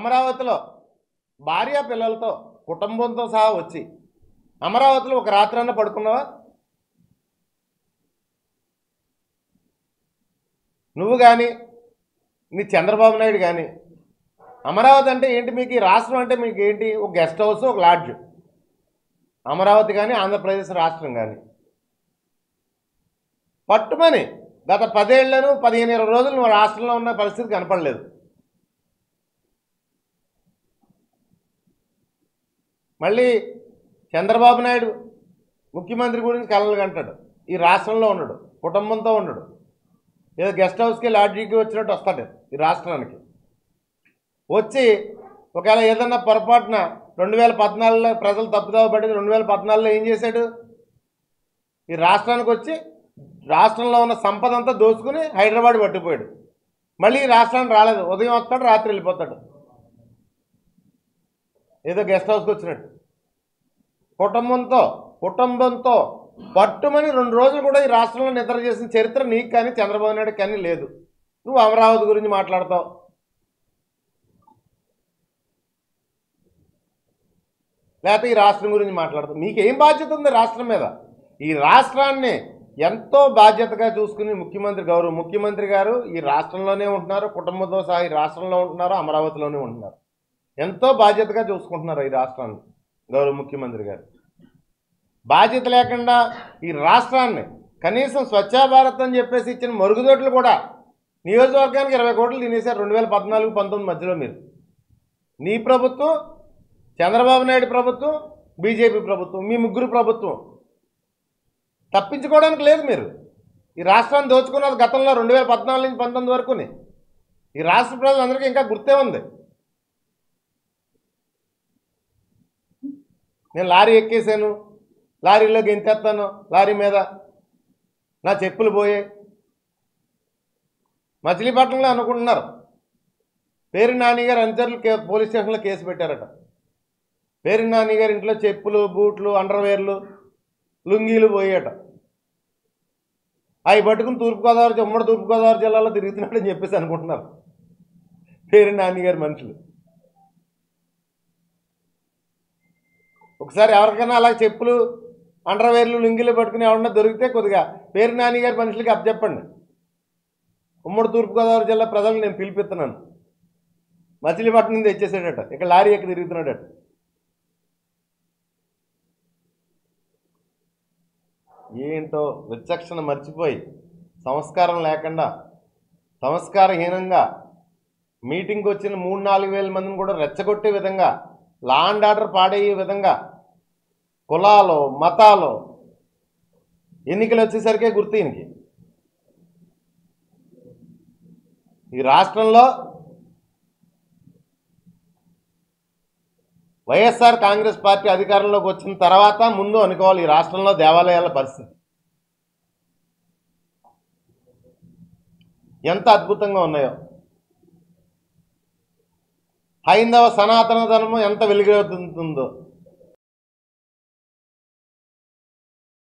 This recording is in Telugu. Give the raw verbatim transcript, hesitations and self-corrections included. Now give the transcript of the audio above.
అమరావతిలో భార్య పిల్లలతో కుటుంబంతో సహా వచ్చి అమరావతిలో ఒక రాత్రన్న పడుకున్నావా? నువ్వు కానీ నీ చంద్రబాబు నాయుడు కానీ అమరావతి అంటే ఏంటి, మీకు ఈ రాష్ట్రం అంటే మీకు ఏంటి? ఒక గెస్ట్ హౌస్, ఒక లాడ్జ్. అమరావతి కానీ ఆంధ్రప్రదేశ్ రాష్ట్రం కానీ పట్టుమని గత పదేళ్లను పదిహేను ఇరవై రోజులు నువ్వు రాష్ట్రంలో ఉన్న పరిస్థితి కనపడలేదు. మళ్ళీ చంద్రబాబు నాయుడు ముఖ్యమంత్రి గురించి కలలు కంటాడు. ఈ రాష్ట్రంలో ఉండడు, కుటుంబంతో ఉండడు, ఏదో గెస్ట్ హౌస్కి లాడ్జీకి వచ్చినట్టు వస్తాడు ఈ రాష్ట్రానికి. వచ్చి ఒకవేళ ఏదన్నా పొరపాటున రెండు వేల పద్నాలుగులో ప్రజలు తప్పుదావ పడింది. రెండు వేల పద్నాలుగులో ఏం చేశాడు? ఈ రాష్ట్రానికి వచ్చి రాష్ట్రంలో ఉన్న సంపద అంతా దోచుకుని హైదరాబాద్ పట్టిపోయాడు. మళ్ళీ ఈ రాష్ట్రానికి రాలేదు. ఉదయం వస్తాడు, రాత్రి వెళ్ళిపోతాడు, ఏదో గెస్ట్ హౌస్కి వచ్చినట్టు. కుటుంబంతో కుటుంబంతో పట్టుమని రెండు రోజులు కూడా ఈ రాష్ట్రంలో నిద్ర చేసిన చరిత్ర నీకు కానీ చంద్రబాబు నాయుడు కానీ లేదు. నువ్వు అమరావతి గురించి మాట్లాడతావు. లేకపోతే ఈ రాష్ట్రం గురించి మాట్లాడతావు. మీకేం బాధ్యత ఉంది రాష్ట్రం మీద? ఈ రాష్ట్రాన్ని ఎంతో బాధ్యతగా చూసుకుని ముఖ్యమంత్రి గౌరవ ముఖ్యమంత్రి గారు ఈ రాష్ట్రంలోనే ఉంటున్నారు, కుటుంబంతో సహా ఈ రాష్ట్రంలో ఉంటున్నారు, అమరావతిలోనే ఉంటున్నారు. ఎంతో బాధ్యతగా చూసుకుంటున్నారు ఈ రాష్ట్రాన్ని గౌరవ ముఖ్యమంత్రి గారు. బాధ్యత లేకుండా ఈ రాష్ట్రాన్ని కనీసం స్వచ్ఛ భారత్ అని చెప్పేసి ఇచ్చిన మరుగుదొడ్లు కూడా నియోజకవర్గానికి ఇరవై కోట్లు తినేశారు రెండు వేల పద్నాలుగు పంతొమ్మిది మధ్యలో. మీరు నీ ప్రభుత్వం, చంద్రబాబు నాయుడు ప్రభుత్వం, బీజేపీ ప్రభుత్వం, మీ ముగ్గురు ప్రభుత్వం తప్పించుకోవడానికి లేదు. మీరు ఈ రాష్ట్రాన్ని దోచుకున్నది గతంలో రెండు వేల పద్నాలుగు నుంచి పంతొమ్మిది వరకుని ఈ రాష్ట్ర ప్రజలందరికీ ఇంకా గుర్తే ఉంది. నేను లారీ ఎక్కేసాను, లారీలో గెంతేస్తాను, లారీ మీద నా చెప్పులు పోయాయి. మచిలీపట్నంలో అనుకుంటున్నారు పేరు నాని గారు అనుచరులు కే పోలీస్ స్టేషన్లో కేసు పెట్టారట. పేరు నాని గారి ఇంట్లో చెప్పులు, బూట్లు, అండర్వేర్లు, లుంగీలు పోయాట. అవి పట్టుకుని తూర్పుగోదావరి ఉమ్మడి తూర్పుగోదావరి జిల్లాలో తిరుగుతున్నాడని చెప్పేసి అనుకుంటున్నారు పేరు నాని గారి మనుషులు. ఒకసారి ఎవరికైనా అలా చెప్పులు, అండర్వేర్లు, లుంగీలు పట్టుకుని ఎవరన్నా దొరికితే కొద్దిగా పేరు నాని గారి మనుషులకి అప్పచెప్పండి. ఉమ్మడి తూర్పుగోదావరి జిల్లా ప్రజలు నేను పిలిపిస్తున్నాను. మచిలీపట్నం నుంచి తెచ్చేసాడట, ఇక్కడ లారీ ఎక్కి తిరుగుతున్నాడట. ఏంటో విచక్షణ మర్చిపోయి సంస్కారం లేకుండా సంస్కారహీనంగా మీటింగ్కి వచ్చిన మూడు నాలుగు వేల మందిని కూడా రెచ్చగొట్టే విధంగా, లా అండ్ ఆర్డర్ పాడయ్యే విధంగా, కులాలు మతాలు ఎన్నికలు వచ్చేసరికే గుర్తు ఈయనకి. ఈ రాష్ట్రంలో వైఎస్ఆర్ కాంగ్రెస్ పార్టీ అధికారంలోకి వచ్చిన తర్వాత ముందు అనుకోవాలి ఈ రాష్ట్రంలో దేవాలయాల పరిస్థితి ఎంత అద్భుతంగా ఉన్నాయో, హైందవ సనాతన ధర్మం ఎంత వెలుగొందుతుందో.